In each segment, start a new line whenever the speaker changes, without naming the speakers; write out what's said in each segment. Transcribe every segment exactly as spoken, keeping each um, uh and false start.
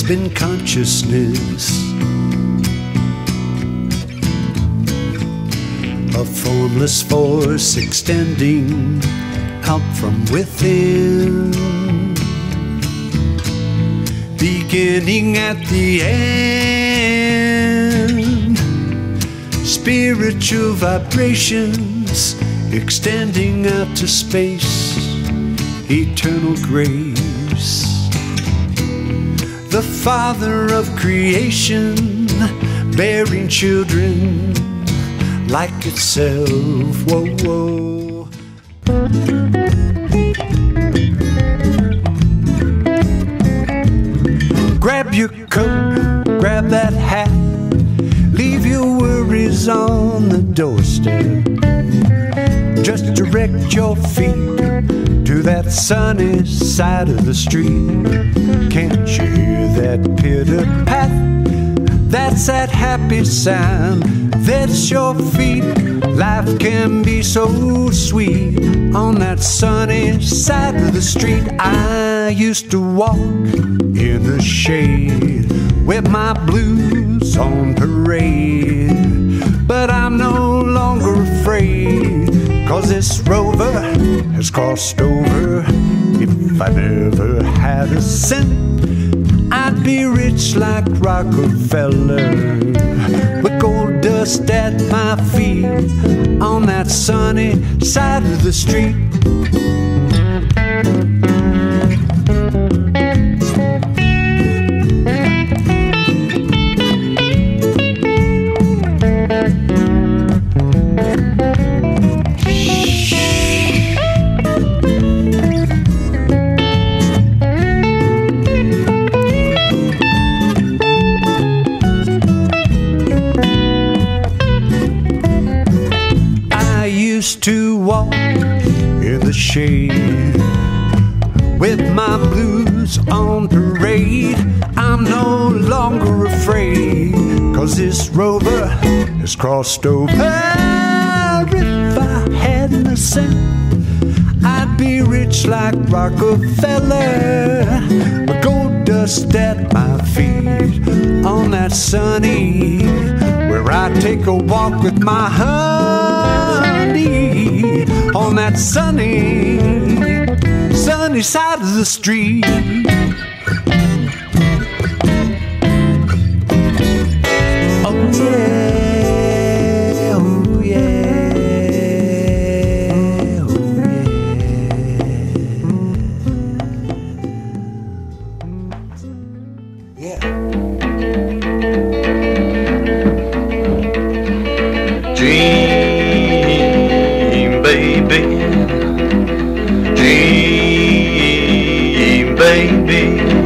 always been consciousness, a formless force extending out from within, beginning at the end. Spiritual vibrations extending out to space, eternal grace. The Father of creation, bearing children like itself. Whoa, whoa. Grab your coat, grab that hat, leave your worries on the doorstep. Just direct your feet to that sunny side of the street. Can't you hear that pitter-pat? That's that happy sound. That's your feet. Life can be so sweet on that sunny side of the street. I used to walk in the shade with my blues on parade, but I'm no longer afraid, 'cause this rover has crossed over. If I never had a cent, I'd be rich like Rockefeller, with gold dust at my feet on that sunny side of the street. To walk in the shade with my blues on parade. I'm no longer afraid, 'cause this rover has crossed over. If I hadn't a cent, I'd be rich like Rockefeller, with gold dust at my feet on that sunny, where I take a walk with my honey on that sunny, sunny side of the street. Oh yeah, oh yeah, oh yeah. Yeah.
Dream, baby. Dream, baby.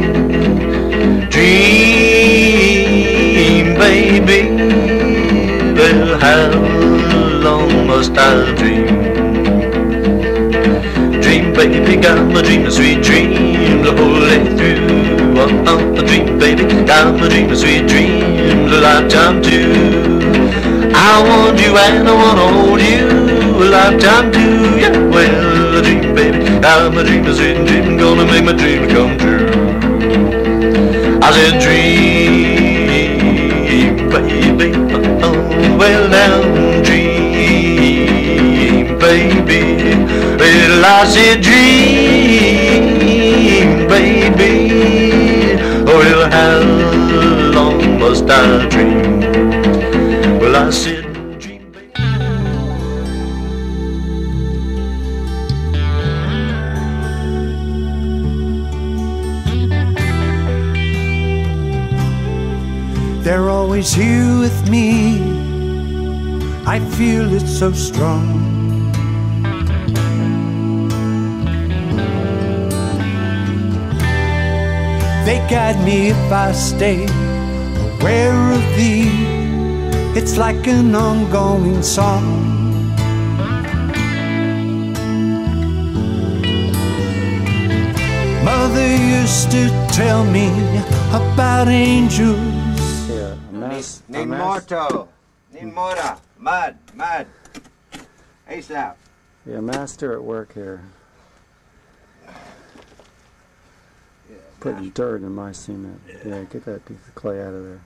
Dream, baby. Well, how long must I dream? Dream, baby, got my dream, a sweet dream the whole day through. Oh, oh, a dream, baby, got my dream, a sweet dream the lifetime too. I want you and I wanna hold you a lifetime too. Yeah, well, a dream, baby, I'm a dream, a sweet dream, gonna make my dream come true. I said dream, baby, oh, well now, dream, baby. Well, I said dream, baby. Well, how long must I dream? Well, I said dream, baby.
They're always here with me, I feel it so strong. They guide me if I stay aware of thee. It's like an ongoing song. Mother used to tell me about angels.
Yeah, a mass, a mass.
Nimorto, Nimora, mud, mud. ASAP.
Yeah, master at work here. put your dirt in my cement. Yeah, get that piece of clay out of there.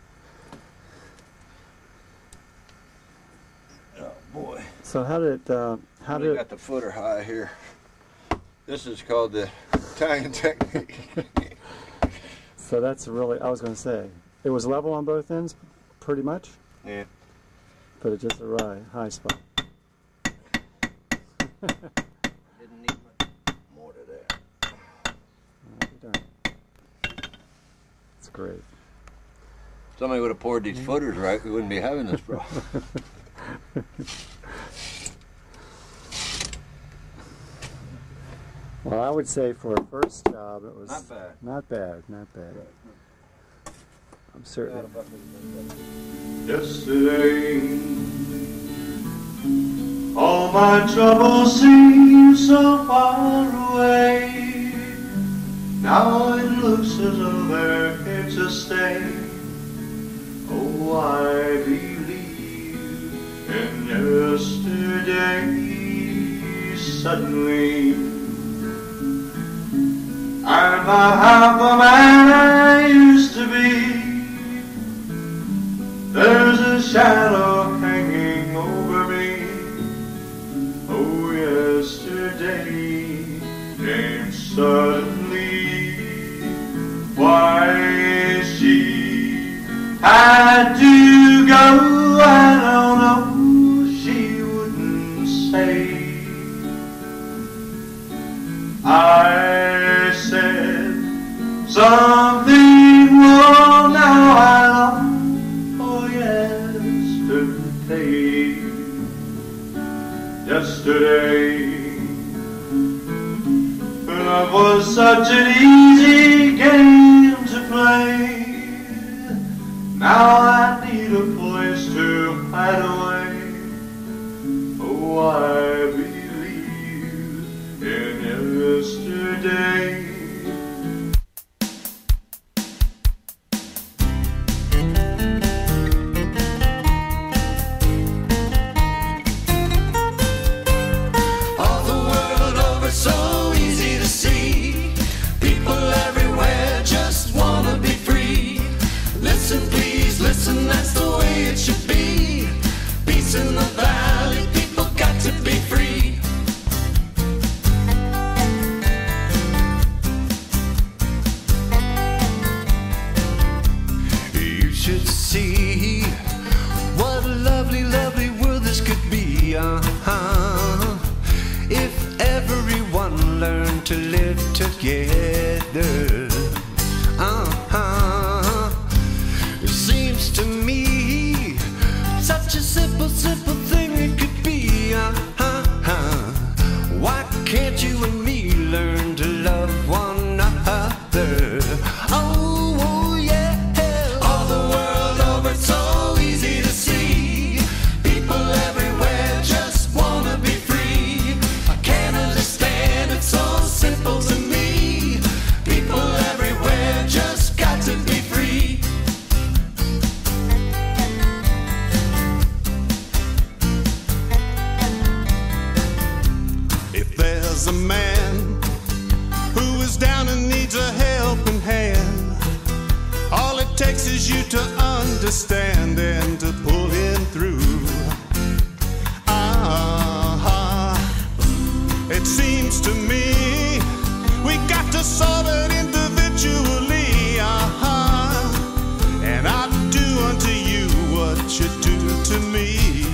Oh boy.
So how did uh, how
we
did
got the footer high here. This is called the Italian technique.
So that's really, I was going to say, it was level on both ends, pretty much.
Yeah.
But it just the right high spot.
Didn't need much more to that.
It's great.
Somebody would have poured these footers right, we wouldn't be having this problem.
Well, I would say for a first job, it was
Not bad.
Not bad, not bad. I'm certain.
Yesterday, all my troubles seem so far away. Now it looks as though they're here to stay. Oh, I believe in yesterday. Suddenly, I'm not half the man I used to be. There's a shadow hanging over me. Oh, yesterday came suddenly. Why she had to go, I don't know. She wouldn't say. I said something wrong, now I long for yesterday. Yesterday, love was such an easy game to play. Now I need a place to hide away. Oh, I believe in yesterday.
All the world over, so easy to see. People everywhere just wanna be free. Listen, please, listen, that's the way it should be. Peace in the valley, people got to be free. You should see what a lovely, lovely world this could be. Uh-huh. If everyone learned to live together. Uh-huh. It seems to me such a simple, simple thing it could be. Uh-huh. Why can't you and me learn to love one another? Oh, oh yeah. All the world over, it's so easy to see. People everywhere just wanna be free. I can't understand, it's so simple to me. People everywhere just got to be free.
If there's a man who is down and needs a helping hand, all it takes is you to understand and to pull him through. Ah, it seems to me we got to solve it individually. Ah, and I do unto you what you do to me.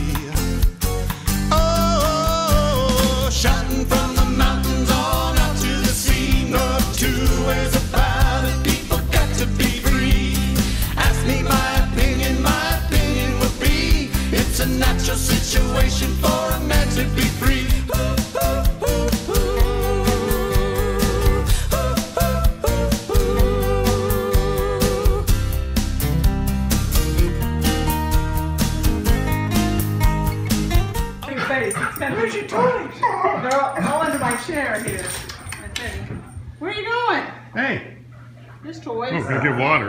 Oh, shouting from the mountains on out to the sea. No two ways about it, people got to be free. Ask me my opinion, my opinion would be it's a natural situation for a man to be free.
Where's your toys? They're all, all under my chair here, I think. Where are you going?
Hey,
There's toys.
oh, go get water.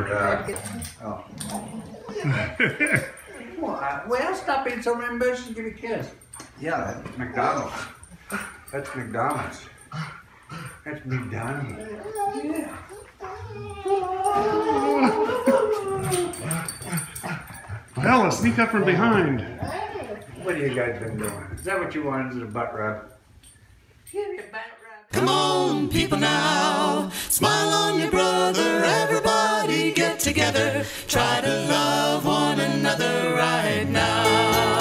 Well, well, stop being so ambitious and give me a kiss. Yeah, that's McDonald's. That's McDonald's. That's McDonald's. Yeah.
Ella, sneak up from behind.
What have you guys been doing? Is that what you wanted, is a butt rub? Give me a butt rub.
Come on, people now, smile on your brother, everybody get together, try to love one another right now.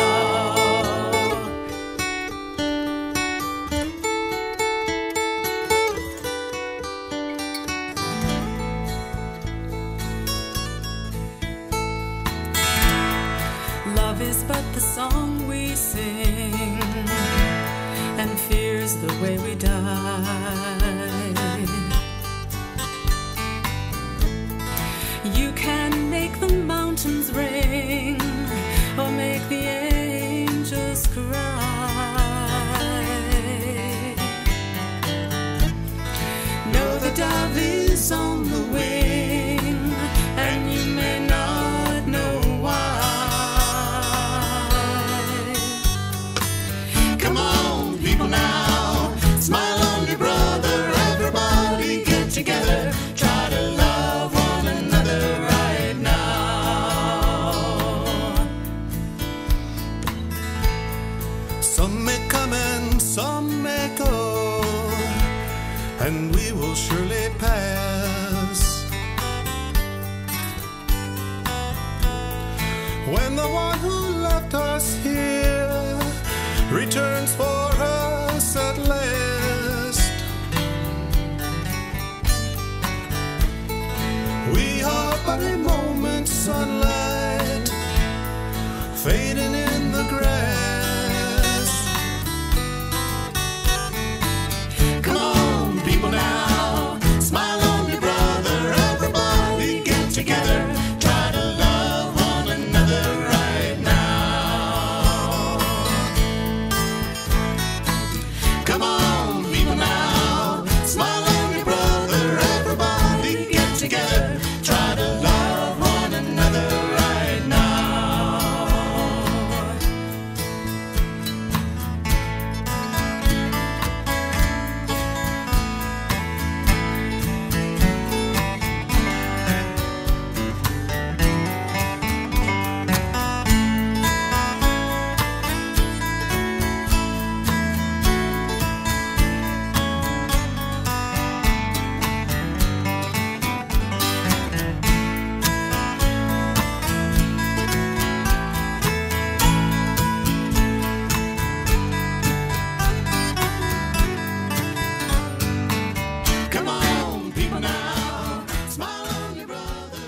Love is but the song we sing, and fear's the way we die. You can make the mountains ring, or make the angels cry. Know the dove is on the wing, and you may not know why.
Come on, people now, smile on your brother, everybody get together, try to love one another right now. Some may come and some may go, and we will surely pass. When the one who left us here returns for us at last, we are but a moment's sunlight fading in the grass. Come on, people now, smile on your brother, everybody get together, try to love one another right now. Come on, people now, smile on your brother, everybody get together, try to love one another right now. Come on, people now, smile on your brother,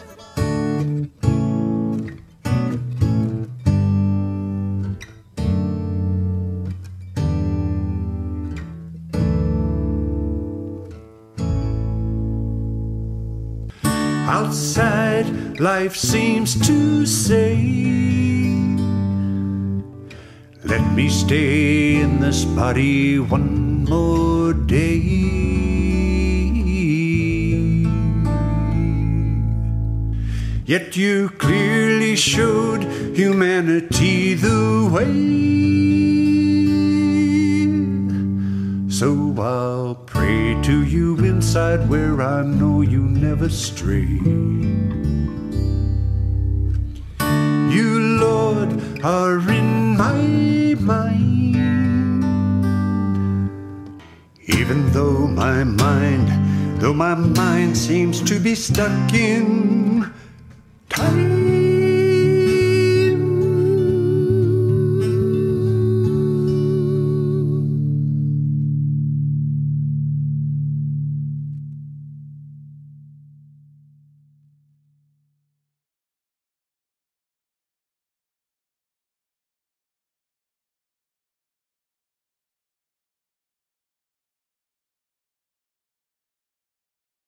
Outside, life seems to say, let me stay in this body one more day. Yet you clearly showed humanity the way. So I'll pray to you inside where I know you never stray. You, Lord, are in my mind. Even though my mind, though my mind seems to be stuck in time.